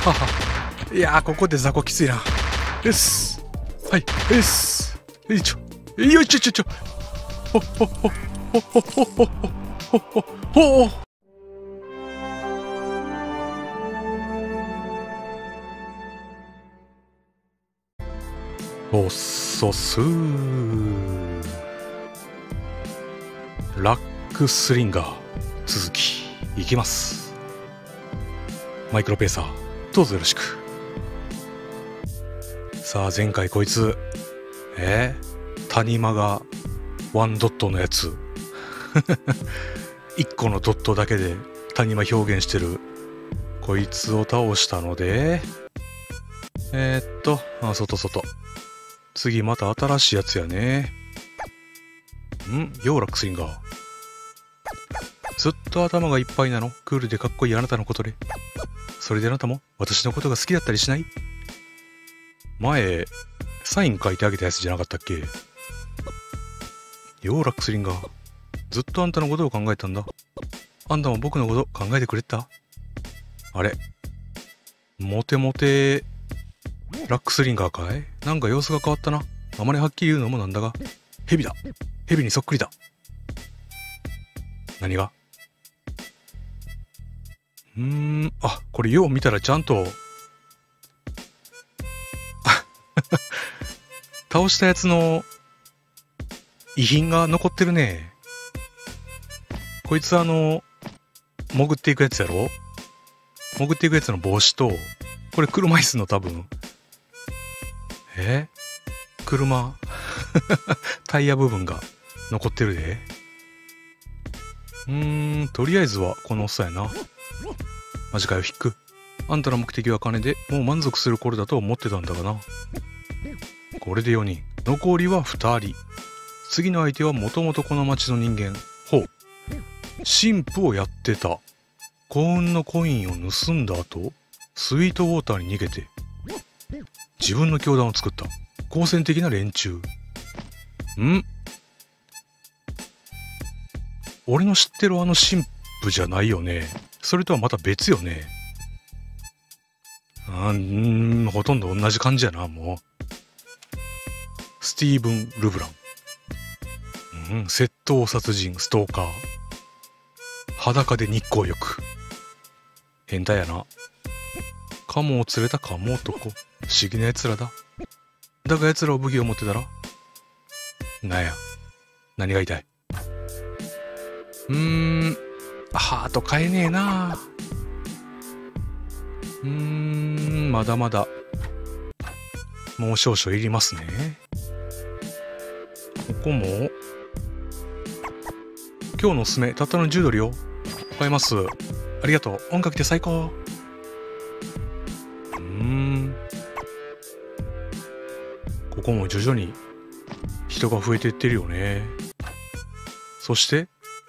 はは。いやー、ここで雑魚きついな。よし。はい。よし。よいちょ。よいちょちょちょ。ほほほほほほほほほほほ。おっそすー。ラックスリンガー続きいきます。マイクロペーサーどうぞよろしく。さあ前回こいつ谷間がワンドットのやつ1個のドットだけで谷間表現してるこいつを倒したので外次また新しいやつやね。ヨーラックスリンガー。ずっと頭がいっぱいなの。クールでかっこいいあなたのことで。それであなたも私のことが好きだったりしない？前サイン書いてあげたやつじゃなかったっけ？ヨーラックスリンガー。ずっとあんたのことを考えたんだ。あんたも僕のこと考えてくれた？あれ？モテモテラックスリンガーかい？なんか様子が変わったな。あまりはっきり言うのもなんだが。ヘビだ。ヘビにそっくりだ。何が？これよう見たらちゃんと倒したやつの遺品が残ってるね。こいつ潜っていくやつやろ？潜っていくやつの帽子と、これ車椅子の多分車タイヤ部分が残ってるで。とりあえずはこのおっさんやな。マジかよ、引く。あんたの目的は金でもう満足する頃だと思ってたんだがな。これで4人。残りは2人。次の相手はもともとこの町の人間。ほう。神父をやってた。幸運のコインを盗んだ後、スイートウォーターに逃げて、自分の教団を作った。好戦的な連中。俺の知ってるあの神父じゃないよね。それとはまた別よね。ほとんど同じ感じやな、もう。スティーブン・ルブラン。窃盗殺人、ストーカー。裸で日光浴。変態やな。カモを連れたカモ男。不思議な奴らだ。だが奴らを武器を持ってたらなんや。何が言いたい？ハート買えねえな。まだまだもう少々いりますね。ここも今日のおすすめたったの10ドルよ。買えます。ありがとう。音楽って最高。ここも徐々に人が増えていってるよね。そして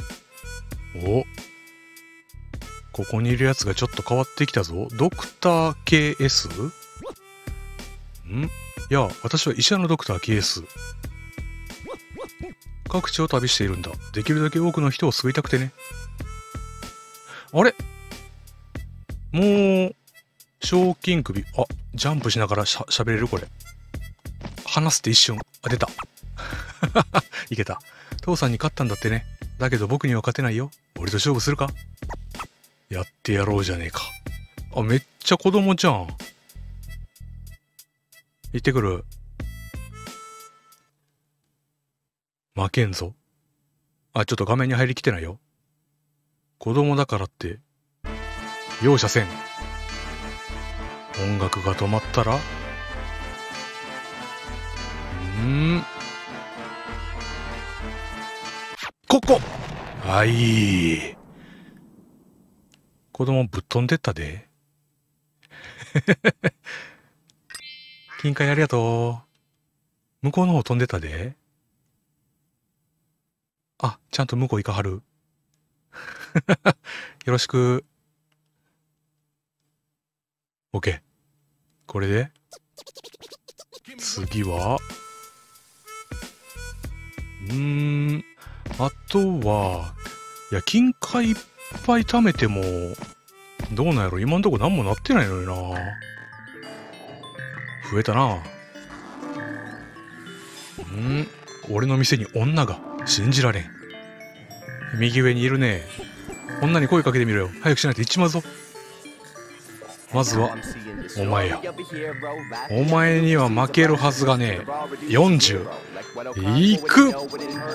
ここにいるやつがちょっと変わってきたぞ。ドクター KS？ いや、私は医者のドクター KS。各地を旅しているんだ。できるだけ多くの人を救いたくてね。あれ？もう賞金首。ジャンプしながら喋れるこれ。話すって一瞬。出た。いけた。父さんに勝ったんだってね。だけど僕には勝てないよ。俺と勝負するか？やってやろうじゃねえか。めっちゃ子供じゃん。行ってくる。負けんぞ。ちょっと画面に入りきてないよ。子供だからって容赦せん。音楽が止まったらここ。はい。子供ぶっ飛んでったで。金塊ありがとう。向こうの方飛んでったで。ちゃんと向こう行かはる。よろしく。OK。これで次はあとは、いや、金塊いっぱい貯めてもどうなんやろ、今んとこ何もなってないのにな。増えたな。俺の店に女が。信じられん。右上にいるね。女に声かけてみろよ。早くしないと行っちまうぞ。まずはお前や。お前には負けるはずがねえ。40いくく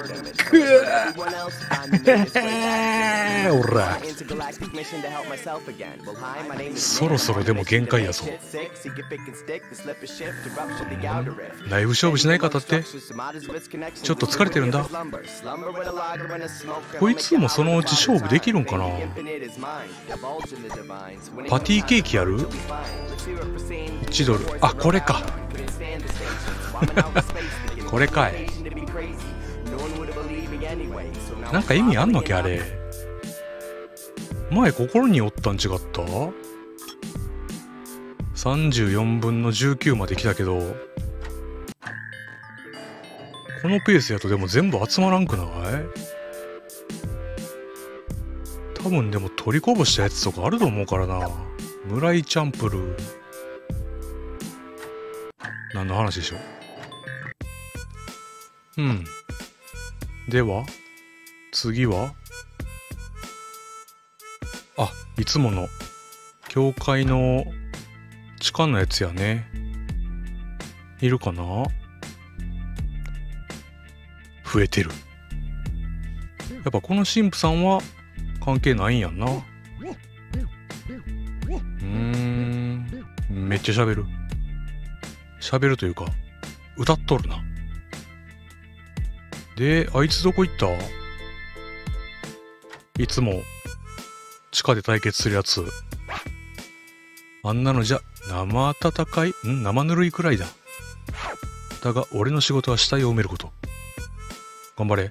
おらそろそろでも限界やぞ。ライブ勝負しない方ってちょっと疲れてるんだ。こいつもそのうち勝負できるんかな。パティケーキやる？1ドル。あ、これかこれかい。なんか意味あんのけあれ。前心におったん違った？ 34 分の19まで来たけど、このペースやとでも全部集まらんくない？多分でも取りこぼしたやつとかあると思うからな。村井チャンプルー。何の話でしょう。では次は、あ、いつもの教会の地下のやつやね。いるかな？増えてる。やっぱこの神父さんは関係ないんやんな。めっちゃ喋る。喋るというか歌っとるな。で、あいつどこ行った？いつも地下で対決するやつ。あんなのじゃ生温かい？生ぬるいくらいだ。だが俺の仕事は死体を埋めること。頑張れ。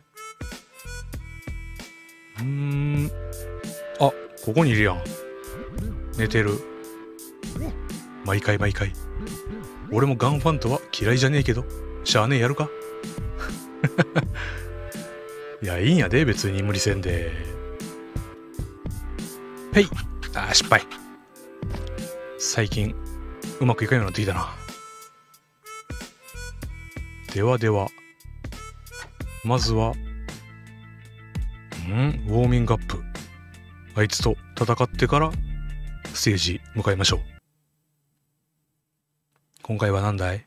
あ、ここにいるやん。寝てる。毎回。俺もガンファントは嫌いじゃねえけど、しゃあねえやるかいや、いいんやで、別に無理せんで。へい。失敗。最近うまくいかんようになってきたな。ではまずはウォーミングアップ。あいつと戦ってからステージ向かいましょう。今回は何だい？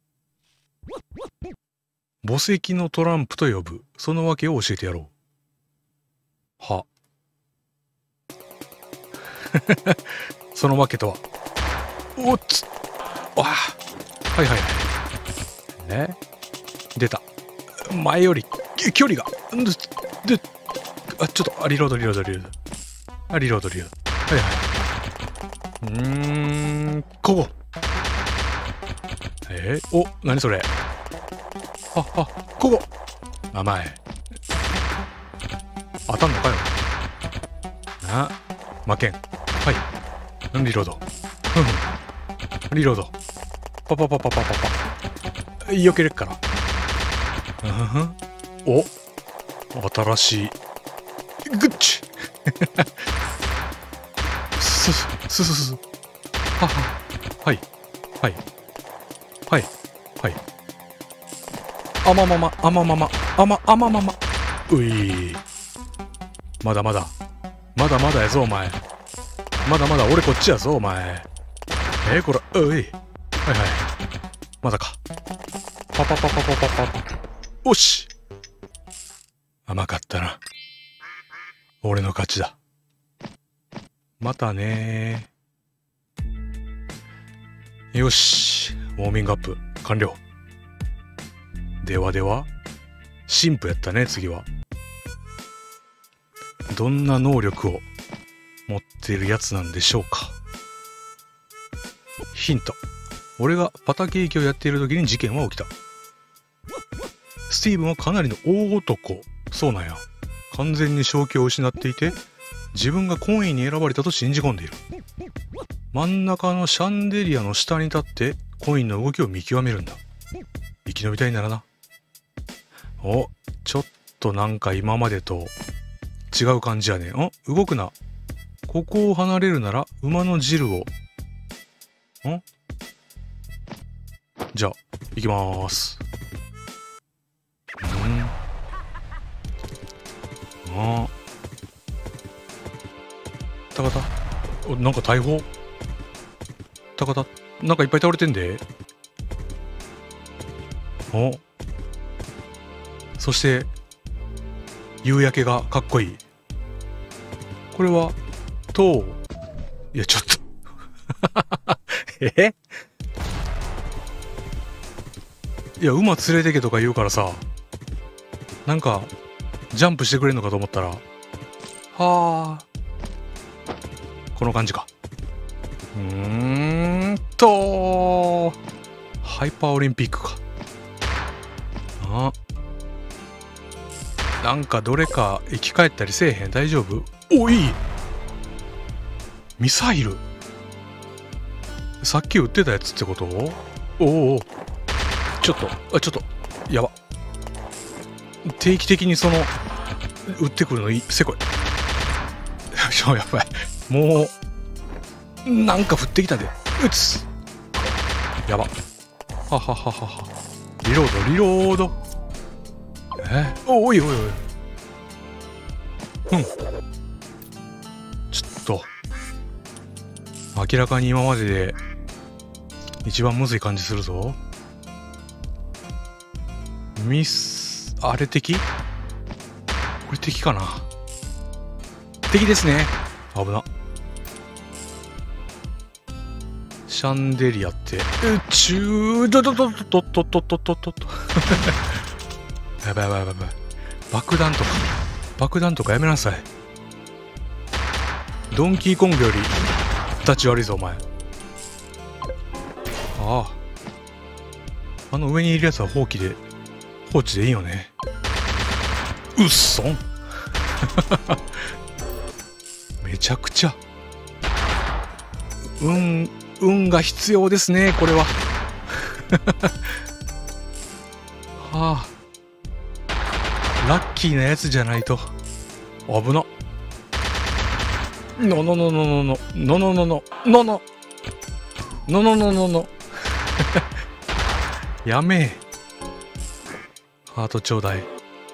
墓石のトランプと呼ぶ。その訳を教えてやろう。はその訳とは。おっつあ、はい出た。前より距離がで、あ、ちょっとリロード。ここ。お、何それ。ここ。甘い。当たんのかよ。負けん。はい。リロード。リロード。パ。避けれっから。お、新しい。グッチす。はい。あまま。うい。まだやぞ、お前。まだ俺こっちやぞ、お前。こら、うい。はい。まだか。パ。おし。甘かったな。俺の勝ちだ。またねー。よし。ウォーミングアップ完了。では神父やったね。次はどんな能力を持っているやつなんでしょうか。ヒント。俺がパタケーキをやっている時に事件は起きた。スティーブンはかなりの大男。そうなんや。完全に正気を失っていて、自分が懇意に選ばれたと信じ込んでいる。真ん中のシャンデリアの下に立ってコインの動きを見極めるんだ。生き延びたいならな。お、ちょっとなんか今までと違う感じやね。動くな。 ここを離れるなら馬の汁を。じゃあ行きまーす。ああ。高田。お、なんか大砲。高田。なんかいっぱい倒れてんで。お。そして、夕焼けがかっこいい。これは、いや、ちょっと。いや、馬連れてけとか言うからさ、なんか、ジャンプしてくれんのかと思ったら、はあ、この感じか。ハイパーオリンピックか。あ、なんかどれか生き返ったりせえへん？大丈夫？お、いい！ミサイル？さっき撃ってたやつってこと？おお、ちょっと、やば。定期的にその、撃ってくるのせこい。やばい。もう、なんか降ってきたで。撃つ！やば。ははははは。リロード。おい。ちょっと。明らかに今までで、一番むずい感じするぞ。あれ敵？これ敵かな？敵ですね。危な。シャンデリアって、やばい。爆弾とかやめなさい。ドンキーコングより、立ち悪いぞ、お前。あの上にいるやつは放置でいいよね。うっそん。めちゃくちゃ。運が必要ですね、これは。はあ。ラッキーなやつじゃないと。危な。の。やめえ。ハートちょうだい。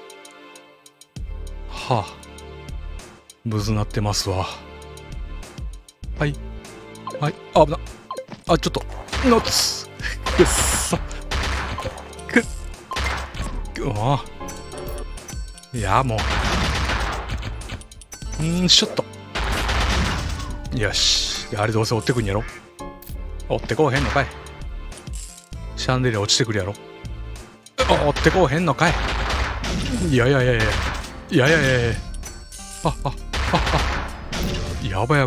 はあ。むずなってますわ。はい。危な。あ、ちょっと。ノッツ。くっそ。いや、もう。ショット。よし。あれどうせ追ってくんやろ。追ってこうへんのかい。シャンデリア落ちてくるやろ。追ってこうへんのかい。いや。やば。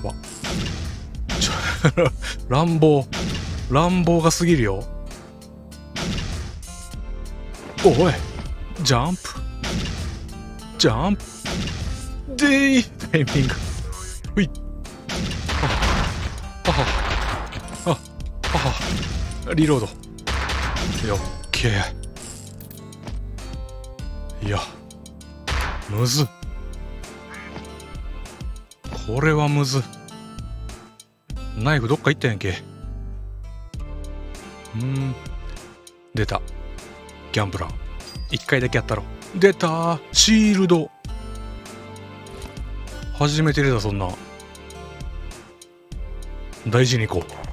乱暴が過ぎるよ。おい、ジャンプでー、タイミング。ほい。リロード。よっけー。いや、むず。これはむず。ナイフどっか行ったやんけ。出た。ギャンブラー。一回だけやったろ。出たー。シールド。初めて出た、そんな。大事に行こう。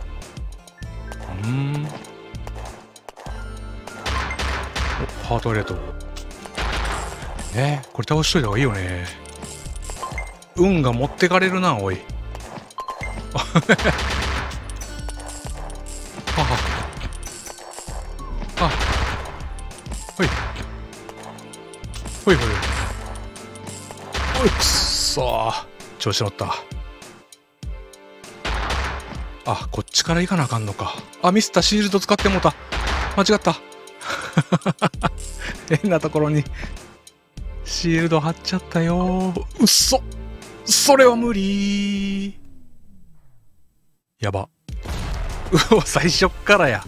ハートありがとう。これ倒しといた方がいいよね。運が持ってかれるな、おい。ほい。おい、くっそー。調子乗った。あ、こっちから行かなあかんのか。あ、ミスった。シールド使ってもうた。間違った。変なところにシールド貼っちゃったよ。うっそ。それは無理。やば。うわ、最初っからや。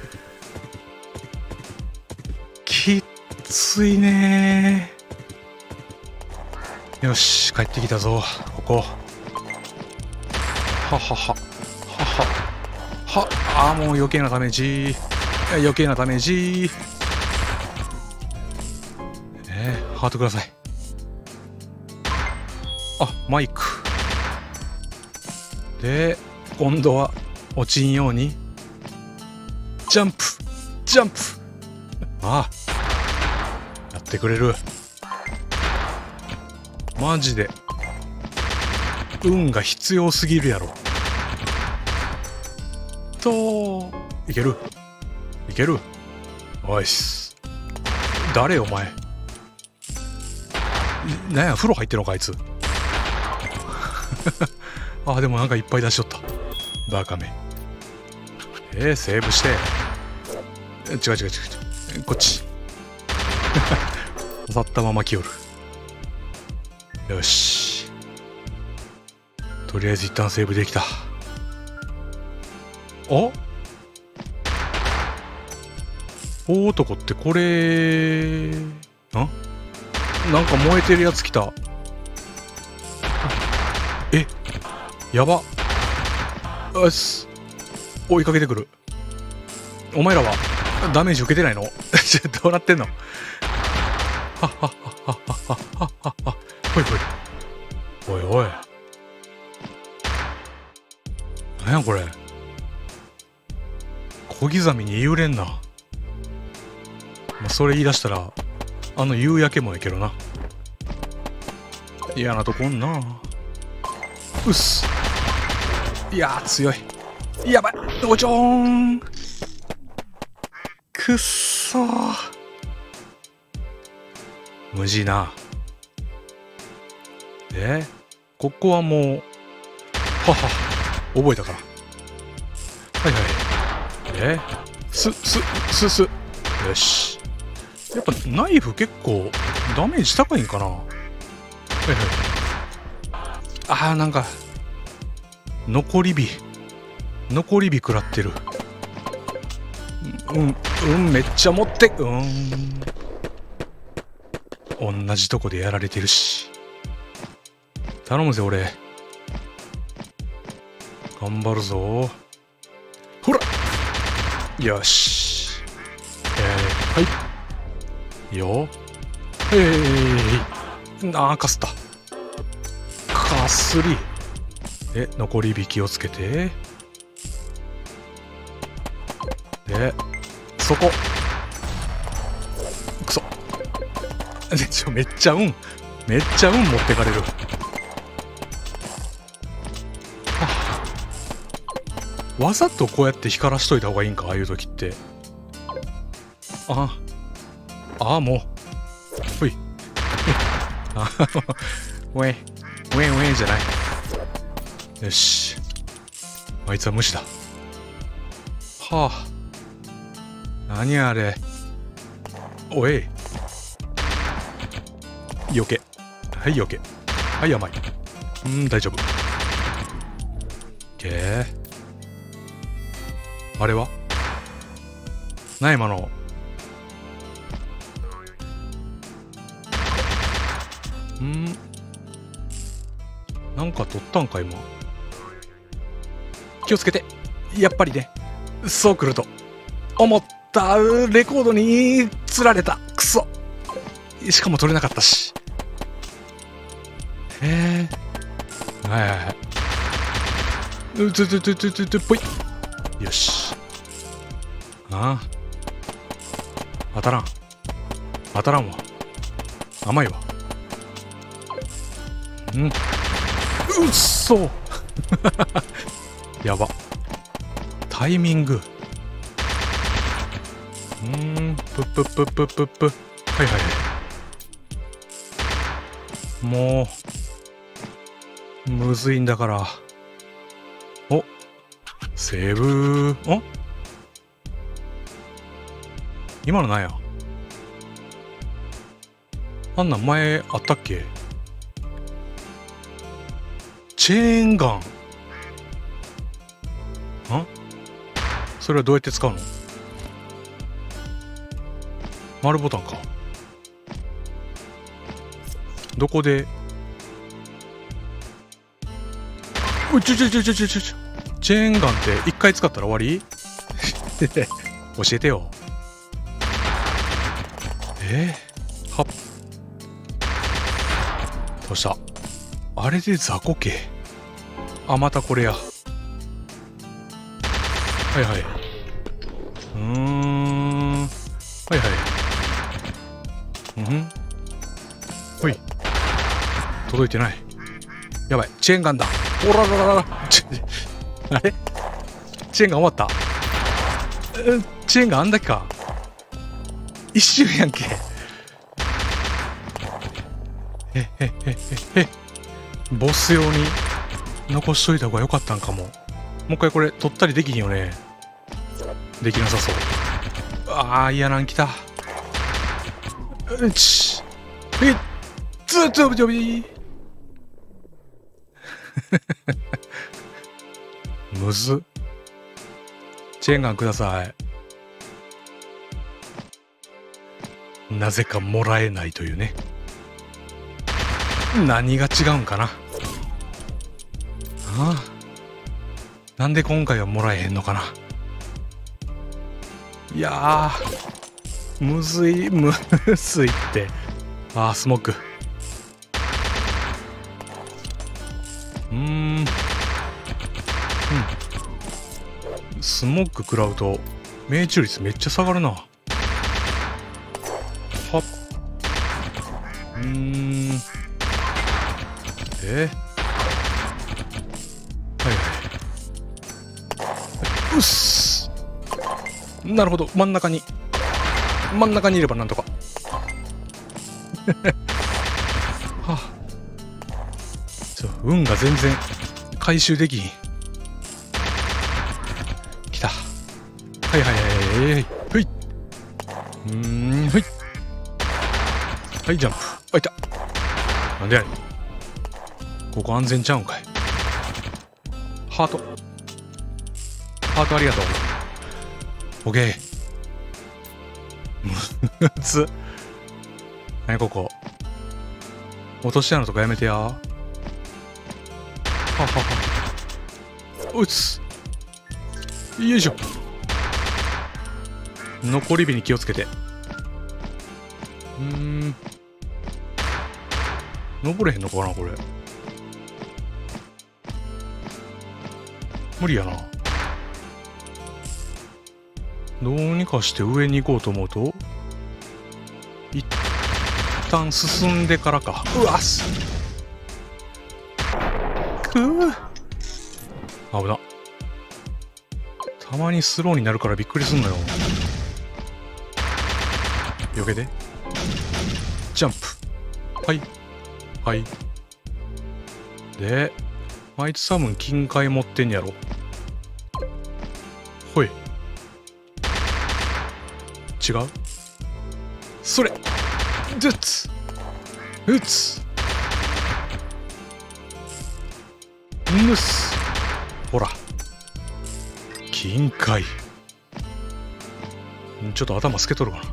きっついねー。よし、帰ってきたぞ。ここ。 ははははあ、もう余計なダメージ、余計なダメージ。ハートください。あ、マイクで今度は落ちんようにジャンプジャンプ。ああ、やってくれる。マジで運が必要すぎるやろ。といけるいける。おいっす。誰お前。なんや風呂入ってんのかあいつ。あ、でもなんかいっぱい出しとったバカめ。セーブして。違う違う違う違う、こっち。刺さったまま来よる。よし、とりあえず一旦セーブできた。お大男ってこれなんか燃えてるやつ来た。やば。よし、追いかけてくる。お前らはダメージ受けてないの？どうなってんの？はっはっはっはっはっはっはっは。ほいほい。おいおい、なんやこれ。小刻みに揺れんな。それ言い出したら夕焼けもやけどな。嫌なとこんな。うっす。いやー強い。やばい、おちょーん。くっそー、無事な。ここはもうはは覚えたから。はいはい。よし。やっぱナイフ結構ダメージ高いんかな。はいはい。なんか残り火食らってる。めっちゃ持って同じとこでやられてるし。頼むぜ俺、頑張るぞ。ほら、よし。はいよ。かすった。かすり。残り火気をつけて。でそこくそ。めっちゃ運持ってかれる。わざとこうやって光らしといた方がいいんか、ああいう時って。もうほい。ウェイじゃない。よし、あいつは無視だ。何あれ。おい、よけ。はいよけ。はい甘い。大丈夫。あれはな、今の。なんか取ったんか今。気をつけて。やっぱりね、そう来ると思った。レコードに釣られた。くそ。しかも取れなかったし。ぽい。よし。当たらんわ。甘いわ。うっそ。やば。タイミング。はいはいはい。もうむずいんだから。セーブ。今のなんや。あんなん前あったっけ。チェーンガン。それはどうやって使うの？丸ボタンか。どこで。 ちょ、チェーンガンって一回使ったら終わり教えてよ。はっ。どうした？あれで雑魚系。あ、またこれや。はいはい。はいはい。ほい。届いてない。やばい。チェーンガンだ。おらららら。あれ？チェーンガン終わった。チェーンガンあんだけか。一瞬やんけ。ボス用に残しといた方が良かったんかも。もう一回これ取ったりできひんよね。できなさそう。ああ、嫌なんきた。むず。チェーンガンください。なぜかもらえないというね。何が違うんかな。なんで今回はもらえへんのかな。いやー、むずいって。スモーク。スモーク食らうと命中率めっちゃ下がるな。はっ。はいはい。うっす。なるほど。真ん中にいればなんとか。はあ、運が全然回収できひん。来た。はいはいはいはい。ほい。ほい。はい、ジャンプ。あ、いた。なんでやねん。ここ安全ちゃうんかい。ハートありがとう。オッケー。むずっ。何ここ。落とし穴とかやめてや。ははは。うつ。よいしょ。残り火に気をつけて。登れへんのかなこれ。無理やな。どうにかして上に行こうと思うと、一旦進んでからか。うわっす。危な。たまにスローになるからびっくりすんのよ。避けて。ジャンプ。はい。はい。で、あいつ多分金塊持ってんやろ。ほい。違う？それ！うつ！ぬす！ほら。金塊。ちょっと頭透けとるかな。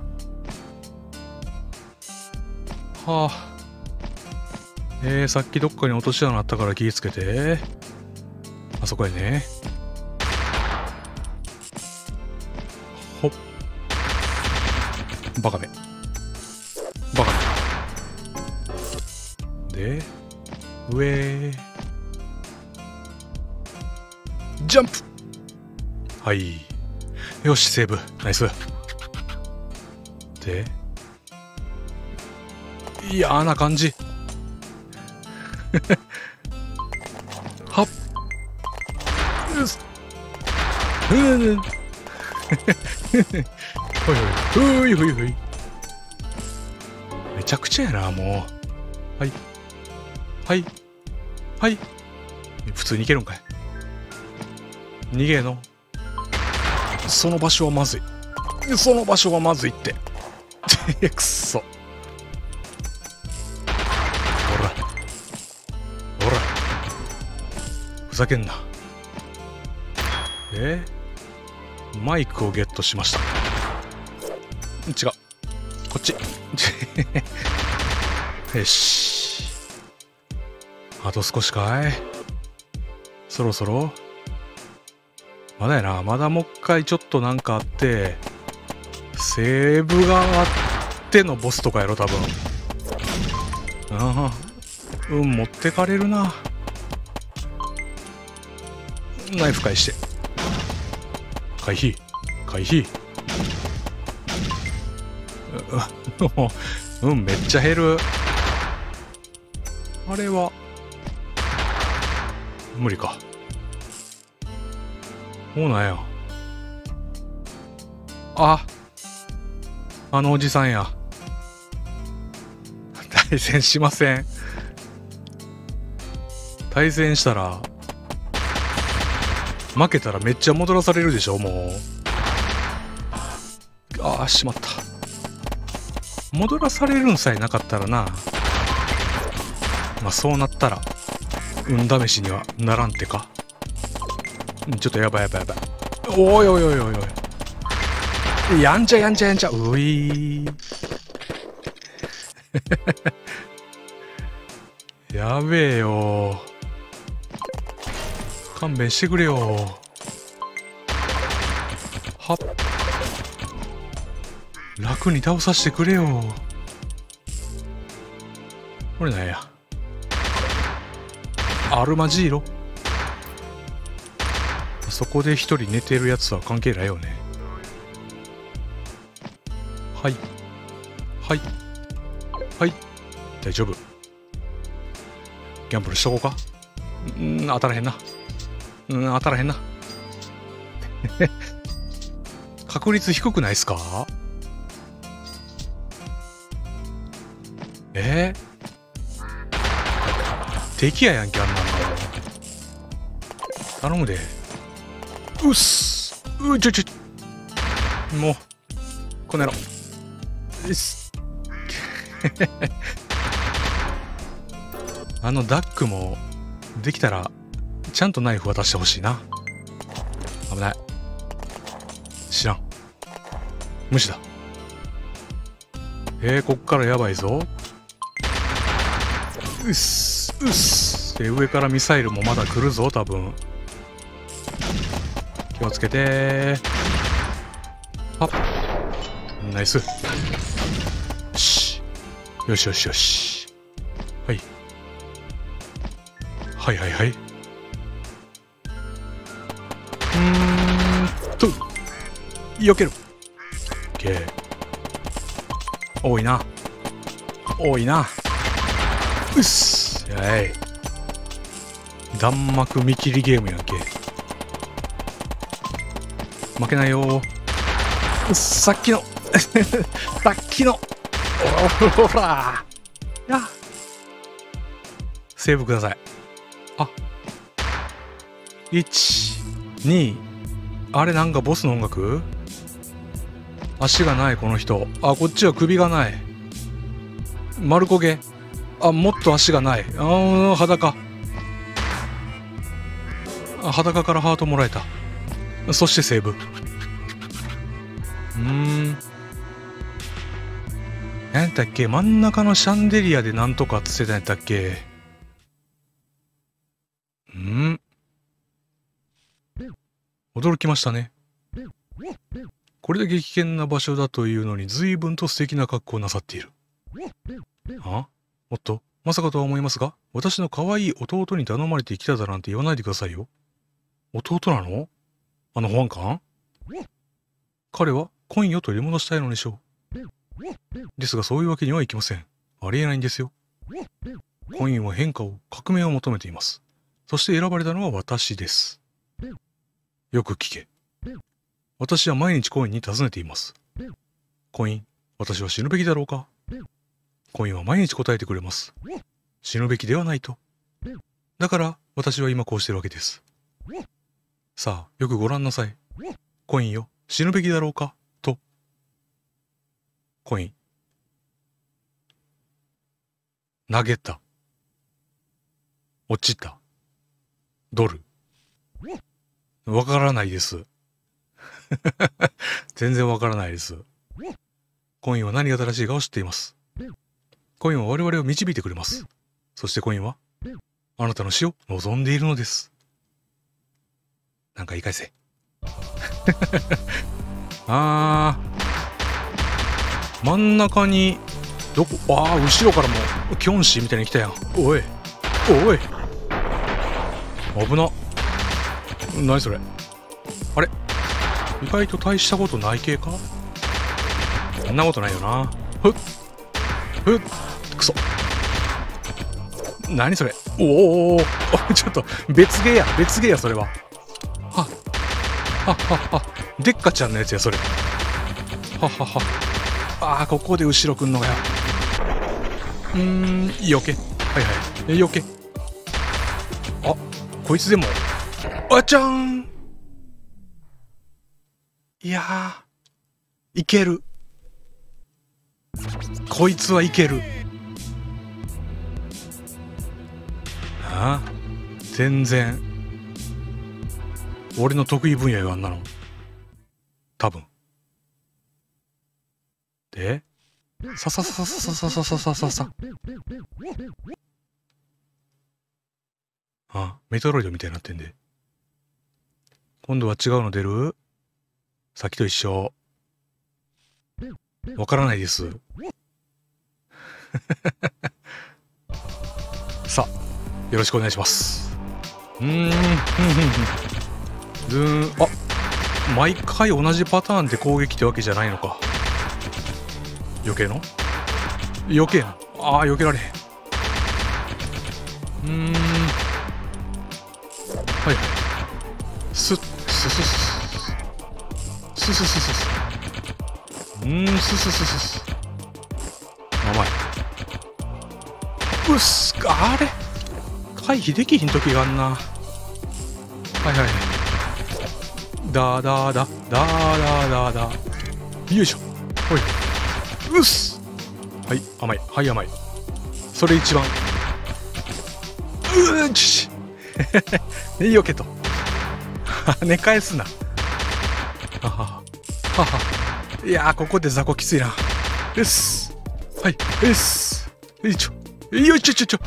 はあ。さっきどっかに落とし穴あったから気ぃつけて。あそこへね。ほっ。バカめ。で、上。ジャンプ。はい。よし、セーブ。ナイス。で、嫌な感じ。はっ。ほい。めちゃくちゃやな、もう。はい。普通に行けるんかい。逃げの。その場所はまずいって。くっそ。ほら。ふざけんな。マイクをゲットしました。違う。こっち。よし。あと少しかい。 そろそろまだやな。まだもう一回ちょっとなんかあって、セーブがあってのボスとかやろ、多分。ああ、持ってかれるな。ナイフ返して。回避。回避。めっちゃ減る。あれは、無理か。もうなんや。あのおじさんや。対戦しません。対戦したら、負けたらめっちゃ戻らされるでしょ、もう。ああ、しまった。戻らされるんさえなかったらな。まあそうなったら、運試しにはならんてか。ちょっとやばいやばいやばい。おいおいおいおいおい。やんちゃやんちゃやんちゃ。ういー。やべえよ。勘弁してくれよ。はっ。楽に倒させてくれよ。これなんや。アルマジーロ。そこで一人寝てるやつは関係ないよね。はい。はい。はい。大丈夫。ギャンブルしとこうか。当たらへんな。当たらへんな。確率低くないっすか？敵ややんけ、あんなんの。頼むで。うっす。もう、この野郎。うっす。あのダックも、できたら、ちゃんとナイフ渡してほしいな。危ない。知らん。無視だ。こっからやばいぞ。うっす。うっす。上からミサイルもまだ来るぞ、多分。気をつけてー。はっ。ナイス。よし。よしよしよし。はい。はいはいはい。避ける。OK。多いな。多いな。うっす。やい。弾幕見切りゲームやんけ。負けないよ。さっきのさっきのほらやセーブください。あ、1、2、あれなんかボスの音楽？足がないこの人。あ、こっちは首がない。丸焦げ。あ、もっと足がない。裸。裸からハートもらえた。そしてセーブ。何やったっけ？真ん中のシャンデリアでなんとかつってたんやったっけ？驚きましたね。これだけ危険な場所だというのに随分と素敵な格好をなさっている。おっと、まさかとは思いますが、私の可愛い弟に頼まれて来ただなんて言わないでくださいよ。弟なの？あの保安官？彼はコインを取り戻したいのでしょう。ですがそういうわけにはいきません。ありえないんですよ。コインは変化を、革命を求めています。そして選ばれたのは私です。よく聞け。私は毎日コインに尋ねています。コイン、私は死ぬべきだろうか？コインは毎日答えてくれます。死ぬべきではないと。だから私は今こうしてるわけです。さあ、よくご覧なさい。コインよ、死ぬべきだろうか？と。コイン。投げた。落ちた。ドル。わからないです。全然わからないです。コインは何が正しいかを知っています。コインは我々を導いてくれます。そしてコインは、あなたの死を望んでいるのです。 なんか言い返せ。あー。真ん中に、どこ、後ろからも、キョンシーみたいに来たやん。おい。おい。危な。何それ。あれ意外と大したことない系か。そんなことないよな。ふっ。ふっ。くそ。何それ。おおちょっと、別ゲーや。別ゲーや、それは。は。でっかちゃんのやつや、それ。は。ここで後ろくんのがよ。避け。はいはい。避け。こいつでも。あちゃーん。いやー。いける。こいつはいける。全然。俺の得意分野よ、あんなの。多分。で、さ。メトロイドみたいになってんで。今度は違うの出る？さっきと一緒。わからないです。さあ、よろしくお願いします。毎回同じパターンで攻撃ってわけじゃないのか。余計な。避けられへん。はいはい。す。甘い。あれ回避できひん時があんな。はいはい。だ。よいしょ。ほい。はい、甘い。はい、甘い。それ一番。よけと。跳ね返すな。いやー、ここで雑魚きついな。はい。よいちょ。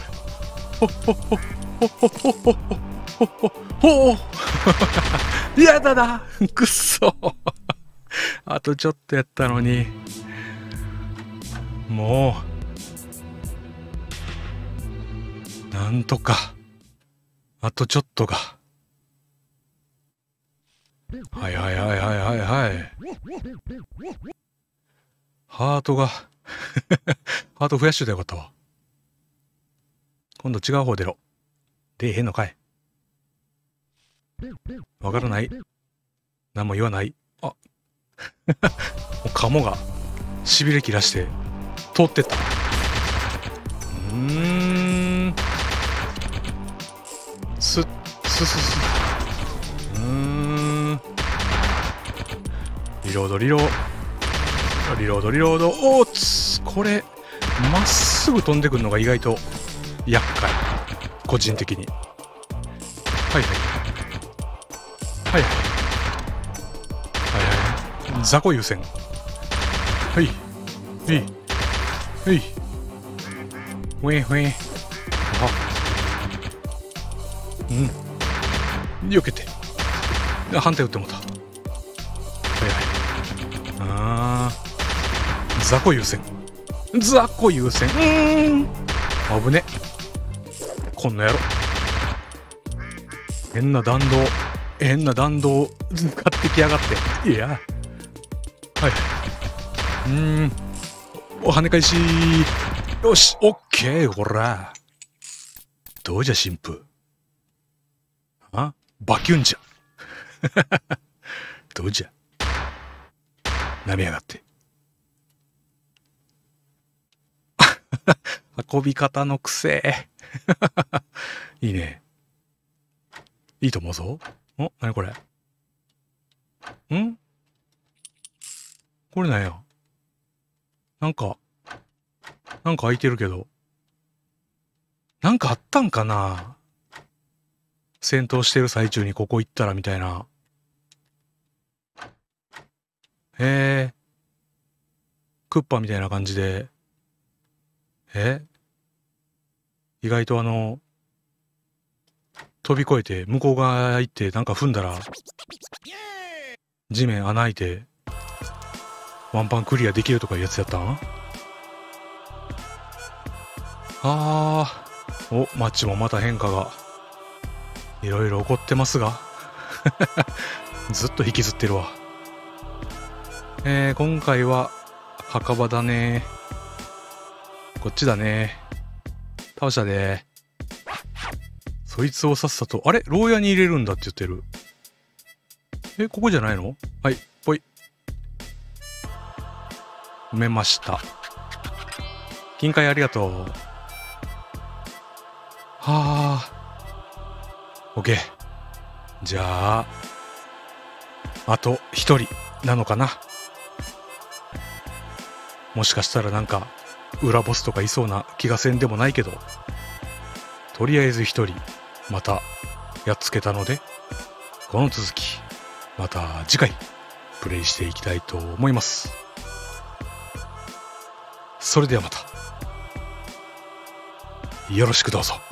やだくっそ。あとちょっとやったのに。もう。なんとか。あとちょっとが。はい。ハートが。ハート増やしといたらよかったわ。今度違う方出ろ。出えへんのかい。わからない。何も言わない。もうカモが痺れ切らして通ってった。リロード。これまっすぐ飛んでくるのが意外と厄介。個人的に。はい雑魚優先。はい避けて。反対打ってもうた。雑魚優先。危ね。こんなやろ。変な弾道使ってきやがって。いや。跳ね返し。よし、オッケー、ほら。どうじゃ、神父。バキュンじゃ。どうじゃ。舐めやがって。運び方の癖。いいね。いいと思うぞ。なにこれ。これなんや。なんか開いてるけど。なんかあったんかな。戦闘してる最中にここ行ったらみたいな。へえ。クッパみたいな感じで。意外と飛び越えて向こう側行ってなんか踏んだら地面穴開いてワンパンクリアできるとかいうやつやったん？お、街もまた変化がいろいろ起こってますがずっと引きずってるわ。今回は墓場だね。こっちだね。倒したで。そいつをさっさと、あれ牢屋に入れるんだって言ってる。ここじゃないの？はい、ぽい。埋めました。金塊ありがとう。オッケー。じゃあ、あと一人なのかな。もしかしたらなんか、裏ボスとかいそうな気がせんでもないけど、とりあえず一人、また、やっつけたので、この続き、また次回、プレイしていきたいと思います。それではまた、よろしくどうぞ。